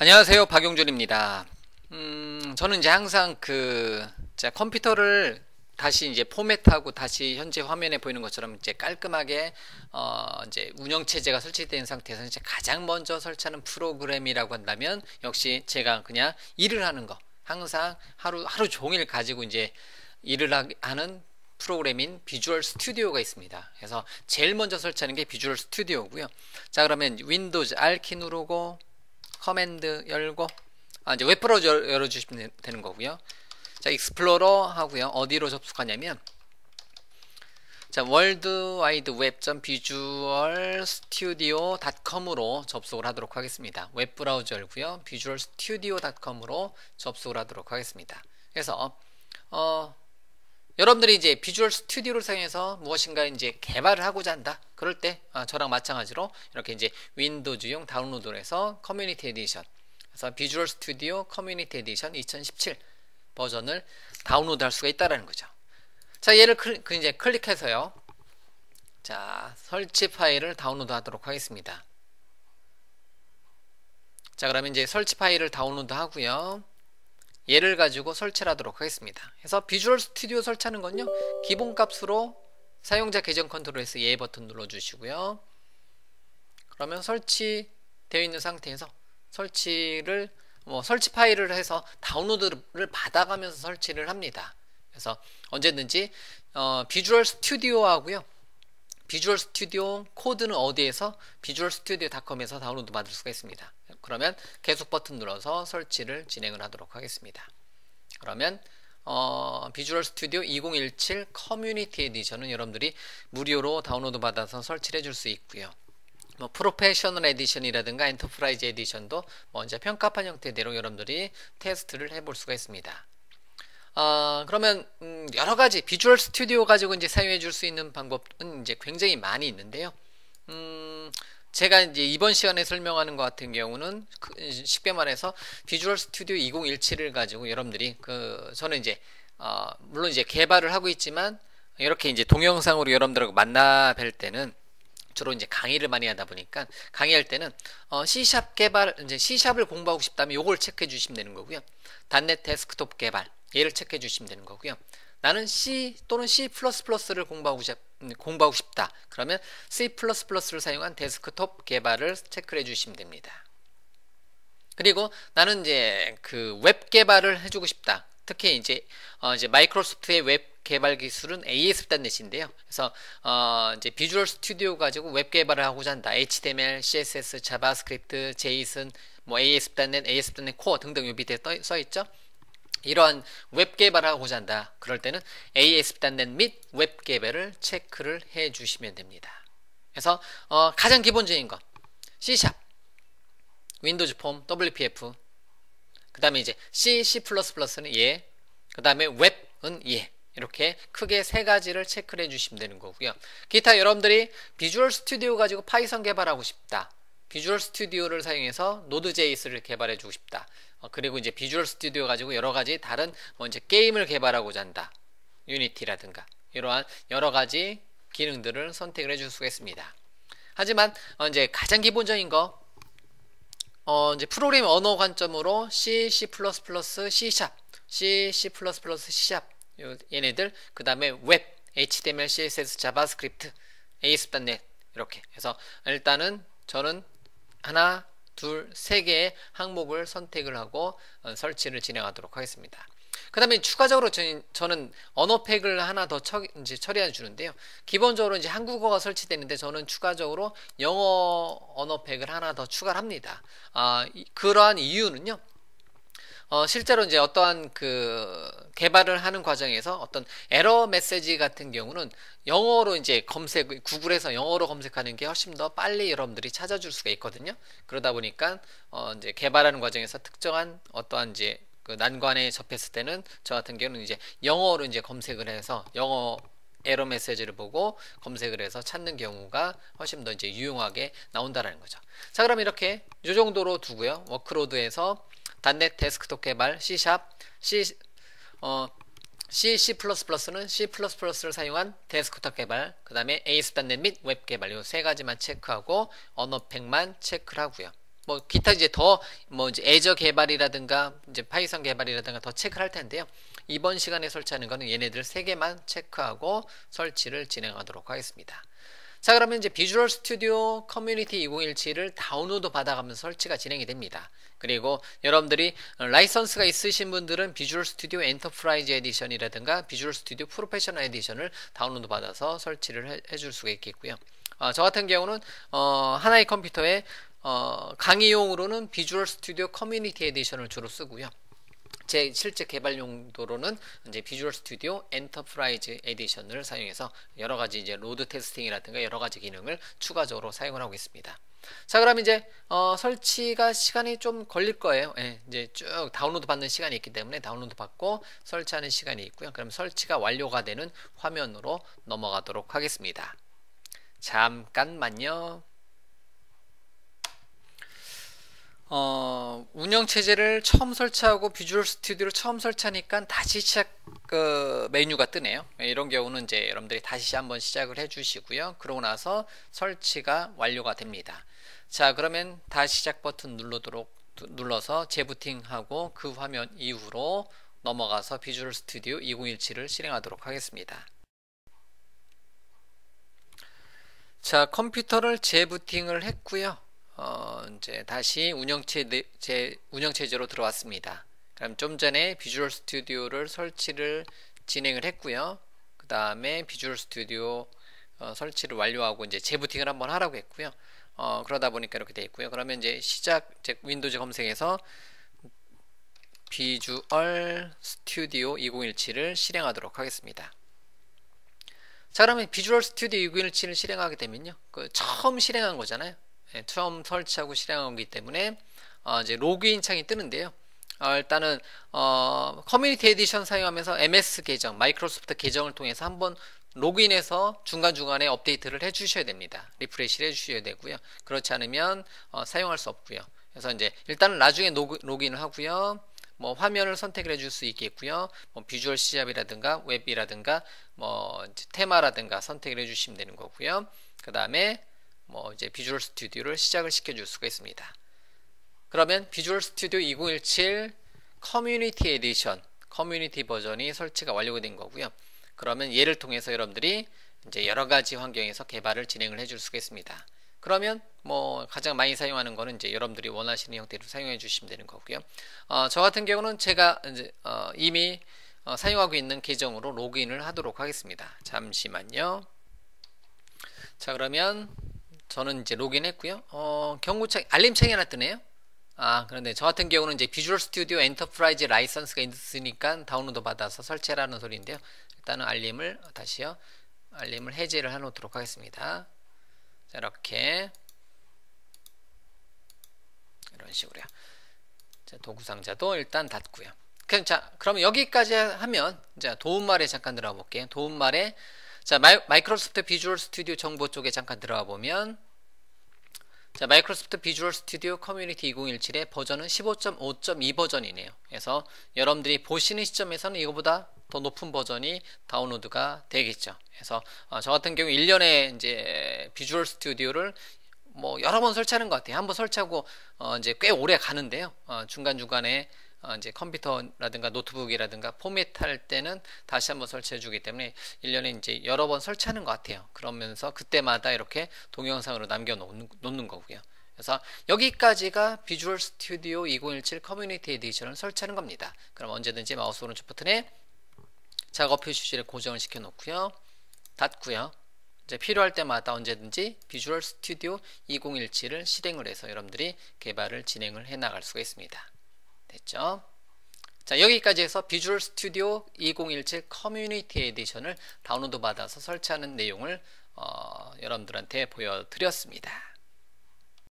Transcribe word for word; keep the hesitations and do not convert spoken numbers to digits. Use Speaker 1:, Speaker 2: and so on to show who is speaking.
Speaker 1: 안녕하세요, 박용준입니다. 음, 저는 이제 항상 그, 자, 컴퓨터를 다시 이제 포맷하고 다시 현재 화면에 보이는 것처럼 이제 깔끔하게, 어, 이제 운영체제가 설치된 상태에서 이제 가장 먼저 설치하는 프로그램이라고 한다면 역시 제가 그냥 일을 하는 거. 항상 하루, 하루 종일 가지고 이제 일을 하- 하는 프로그램인 비주얼 스튜디오가 있습니다. 그래서 제일 먼저 설치하는 게 비주얼 스튜디오고요. 자, 그러면 윈도우즈 R키 누르고 커맨드 열고 아, 이제 웹브라우저 열- 열어주시면 되는 거고요. 자, 익스플로러 하고요. 어디로 접속하냐면 자, 월드와이드웹.비주얼스튜디오.닷컴으로 접속을 하도록 하겠습니다. 웹브라우저 열고요. 비주얼스튜디오.닷컴으로 접속을 하도록 하겠습니다. 그래서 어, 여러분들이 이제 비주얼 스튜디오를 사용해서 무엇인가 이제 개발을 하고자 한다. 그럴 때 아, 저랑 마찬가지로 이렇게 이제 윈도우즈용 다운로드를 해서 커뮤니티 에디션, 그래서 비주얼 스튜디오 커뮤니티 에디션 이천십칠 버전을 다운로드 할 수가 있다라는 거죠. 자, 얘를 클, 그 이제 클릭해서요. 자, 설치 파일을 다운로드 하도록 하겠습니다. 자, 그러면 이제 설치 파일을 다운로드 하고요. 얘를 가지고 설치를 하도록 하겠습니다. 그래서 비주얼 스튜디오 설치하는 건요, 기본값으로 사용자 계정 컨트롤에서 얘 버튼 눌러주시고요. 그러면 설치되어 있는 상태에서 설치를 뭐 설치 파일을 해서 다운로드를 받아가면서 설치를 합니다. 그래서 언제든지 어, 비주얼 스튜디오 하고요. 비주얼 스튜디오 코드는 어디에서? 비주얼 스튜디오 닷컴에서 다운로드 받을 수가 있습니다. 그러면 계속 버튼 눌러서 설치를 진행을 하도록 하겠습니다. 그러면 어, 비주얼 스튜디오 이천십칠 커뮤니티 에디션은 여러분들이 무료로 다운로드 받아서 설치를 해줄 수 있고요. 뭐 프로페셔널 에디션이라든가 엔터프라이즈 에디션도 먼저 평가판 형태대로 여러분들이 테스트를 해볼 수가 있습니다. 어, 그러면 음, 여러 가지 비주얼 스튜디오 가지고 이제 사용해 줄 수 있는 방법은 이제 굉장히 많이 있는데요. 음, 제가 이제 이번 시간에 설명하는 것 같은 경우는 그, 쉽게 말해서 비주얼 스튜디오 이천십칠을 가지고 여러분들이 그 저는 이제 어, 물론 이제 개발을 하고 있지만 이렇게 이제 동영상으로 여러분들하고 만나 뵐 때는 주로 이제 강의를 많이 하다 보니까 강의할 때는 어, C샵 개발 이제 C샵을 공부하고 싶다면 요걸 체크해 주시면 되는 거고요. 닷넷 데스크톱 개발 얘를 체크해 주시면 되는 거고요. 나는 C 또는 C++를 공부하고, 싶, 공부하고 싶다. 그러면 C++를 사용한 데스크톱 개발을 체크해 주시면 됩니다. 그리고 나는 이제 그 웹 개발을 해주고 싶다. 특히 이제 어 이제 마이크로소프트의 웹 개발 기술은 에이에스피.넷인데요. 그래서 어 이제 비주얼 스튜디오 가지고 웹 개발을 하고자 한다. 에이치티엠엘, 씨에스에스, 자바스크립트, 제이슨, 뭐 에이에스피.넷, 에이에스피.넷 코어 등등 요 밑에 써 있죠. 이러한 웹 개발을 하고자 한다. 그럴 때는 에이에스피.넷 및 웹 개발을 체크를 해 주시면 됩니다. 그래서 어 가장 기본적인 거 C샵, 윈도우즈 폼, 더블유피에프, 그 다음에 이제 C, C++는 예, 그 다음에 웹은 예. 이렇게 크게 세 가지를 체크를 해주시면 되는 거고요. 기타 여러분들이 비주얼 스튜디오 가지고 파이썬 개발하고 싶다. 비주얼 스튜디오를 사용해서 노드제이에스를 개발해주고 싶다. 어, 그리고 이제 비주얼 스튜디오 가지고 여러 가지 다른 뭐 이제 게임을 개발하고자 한다. 유니티라든가 이러한 여러 가지 기능들을 선택을 해줄 수가 있습니다. 하지만 어 이제 가장 기본적인 거 어, 이제 프로그래밍 언어 관점으로 C, C++, C샵, C, C++, C샵, 얘네들, 그 다음에 웹, 에이치티엠엘, 씨에스에스, 자바스크립트, 에이에스피.넷 이렇게 해서 일단은 저는 하나, 둘, 세 개의 항목을 선택을 하고 어, 설치를 진행하도록 하겠습니다. 그 다음에 추가적으로 저는, 저는 언어팩을 하나 더 처, 이제 처리해 주는데요. 기본적으로 이제 한국어가 설치되는데 저는 추가적으로 영어 언어팩을 하나 더 추가를 합니다. 아, 이, 그러한 이유는요. 어, 실제로 이제 어떠한 그 개발을 하는 과정에서 어떤 에러 메시지 같은 경우는 영어로 이제 검색, 구글에서 영어로 검색하는 게 훨씬 더 빨리 여러분들이 찾아줄 수가 있거든요. 그러다 보니까 어, 이제 개발하는 과정에서 특정한 어떠한 이제 그 난관에 접했을 때는 저 같은 경우는 이제 영어로 이제 검색을 해서 영어 에러 메시지를 보고 검색을 해서 찾는 경우가 훨씬 더 이제 유용하게 나온다라는 거죠. 자, 그럼 이렇게 이 정도로 두고요. 워크로드에서 닷넷 데스크톱 개발, C샵, C, 어, C, C++는 C++를 사용한 데스크톱 개발, 그 다음에 에이에스피.넷 및 웹 개발 이 세 가지만 체크하고 언어팩만 체크를 하고요. 뭐 기타 이제 더 뭐 이제 애저 개발이라든가 이제 파이썬 개발이라든가 더 체크할 텐데요. 이번 시간에 설치하는 거는 얘네들 세 개만 체크하고 설치를 진행하도록 하겠습니다. 자, 그러면 이제 비주얼 스튜디오 커뮤니티 이천십칠을 다운로드 받아가면서 설치가 진행이 됩니다. 그리고 여러분들이 라이선스가 있으신 분들은 비주얼 스튜디오 엔터프라이즈 에디션이라든가 비주얼 스튜디오 프로페셔널 에디션을 다운로드 받아서 설치를 해, 해줄 수가 있겠고요. 어, 저 같은 경우는 어, 하나의 컴퓨터에 어, 강의용으로는 비주얼 스튜디오 커뮤니티 에디션을 주로 쓰고요. 제 실제 개발 용도로는 이제 비주얼 스튜디오 엔터프라이즈 에디션을 사용해서 여러 가지 이제 로드 테스팅이라든가 여러 가지 기능을 추가적으로 사용을 하고 있습니다. 자, 그럼 이제 어, 설치가 시간이 좀 걸릴 거예요. 예, 이제 쭉 다운로드 받는 시간이 있기 때문에 다운로드 받고 설치하는 시간이 있고요. 그럼 설치가 완료가 되는 화면으로 넘어가도록 하겠습니다. 잠깐만요. 어, 운영체제를 처음 설치하고 비주얼 스튜디오를 처음 설치하니까 다시 시작 그 메뉴가 뜨네요. 이런 경우는 이제 여러분들이 다시 한번 시작을 해 주시고요. 그러고 나서 설치가 완료가 됩니다. 자, 그러면 다시 시작 버튼 눌러도록 눌러서 재부팅하고 그 화면 이후로 넘어가서 비주얼 스튜디오 이천십칠을 실행하도록 하겠습니다. 자, 컴퓨터를 재부팅을 했고요. 어, 이제 다시 운영체제, 제, 운영체제로 들어왔습니다. 그럼 좀 전에 비주얼 스튜디오를 설치를 진행을 했고요. 그 다음에 비주얼 스튜디오 어, 설치를 완료하고 이제 재부팅을 한번 하라고 했고요. 어, 그러다 보니까 이렇게 되어 있고요. 그러면 이제 시작, 제 윈도우즈 검색에서 비주얼 스튜디오 이천십칠을 실행하도록 하겠습니다. 자, 그러면 비주얼 스튜디오 이천십칠을 실행하게 되면요. 그 처음 실행한 거잖아요. 네, 처음 설치하고 실행한 거기 때문에 어, 이제 로그인 창이 뜨는데요. 어, 일단은 어, 커뮤니티 에디션 사용하면서 엠에스 계정, 마이크로소프트 계정을 통해서 한번 로그인해서 중간중간에 업데이트를 해 주셔야 됩니다. 리프레시를 해 주셔야 되고요. 그렇지 않으면 어, 사용할 수 없고요. 그래서 이제 일단은 나중에 로그, 로그인을 하고요. 뭐 화면을 선택을 해줄 수 있겠고요. 뭐 비주얼 C샵이라든가 웹이라든가 뭐 테마라든가 선택을 해주시면 되는 거고요. 그 다음에 뭐 이제 비주얼 스튜디오를 시작을 시켜줄 수가 있습니다. 그러면 비주얼 스튜디오 이천십칠 커뮤니티 에디션, 커뮤니티 버전이 설치가 완료가 된 거고요. 그러면 얘를 통해서 여러분들이 이제 여러 가지 환경에서 개발을 진행을 해줄 수가 있습니다. 그러면 뭐 가장 많이 사용하는 거는 이제 여러분들이 원하시는 형태로 사용해 주시면 되는 거고요. 어, 저 같은 경우는 제가 이제 어, 이미 어, 사용하고 있는 계정으로 로그인을 하도록 하겠습니다. 잠시만요. 자, 그러면 저는 이제 로그인했고요. 어, 경고창 알림창이 하나 뜨네요. 아, 그런데 저 같은 경우는 이제 비주얼 스튜디오 엔터프라이즈 라이선스가 있으니까 다운로드 받아서 설치하라는 소리인데요. 일단은 알림을 다시요. 알림을 해제를 해 놓도록 하겠습니다. 자, 이렇게 이런 식으로요. 자, 도구 상자도 일단 닫고요. 그럼 자, 그러면 여기까지 하면 자, 도움말에 잠깐 들어가 볼게요. 도움말에 자, 마이, 마이크로소프트 비주얼 스튜디오 정보 쪽에 잠깐 들어가 보면 자, 마이크로소프트 비주얼 스튜디오 커뮤니티 이천십칠의 버전은 십오 점 오 점 이 버전이네요. 그래서 여러분들이 보시는 시점에서는 이거보다 더 높은 버전이 다운로드가 되겠죠. 그래서 어, 저 같은 경우 일 년에 이제 비주얼 스튜디오를 뭐 여러 번 설치하는 것 같아요. 한번 설치하고 어, 이제 꽤 오래 가는데요. 어, 중간중간에 어, 이제 컴퓨터라든가 노트북이라든가 포맷할 때는 다시 한번 설치해 주기 때문에 일 년에 이제 여러 번 설치하는 것 같아요. 그러면서 그때마다 이렇게 동영상으로 남겨 놓는, 놓는 거고요. 그래서 여기까지가 비주얼 스튜디오 이천십칠 커뮤니티 에디션을 설치하는 겁니다. 그럼 언제든지 마우스 오른쪽 버튼에 작업 표시지를 고정을 시켜 놓고요. 닫고요. 이제 필요할 때마다 언제든지 비주얼 스튜디오 이천십칠을 실행을 해서 여러분들이 개발을 진행을 해 나갈 수가 있습니다. 됐죠? 자, 여기까지 해서 비주얼 스튜디오 이천십칠 커뮤니티 에디션을 다운로드 받아서 설치하는 내용을 어, 여러분들한테 보여드렸습니다.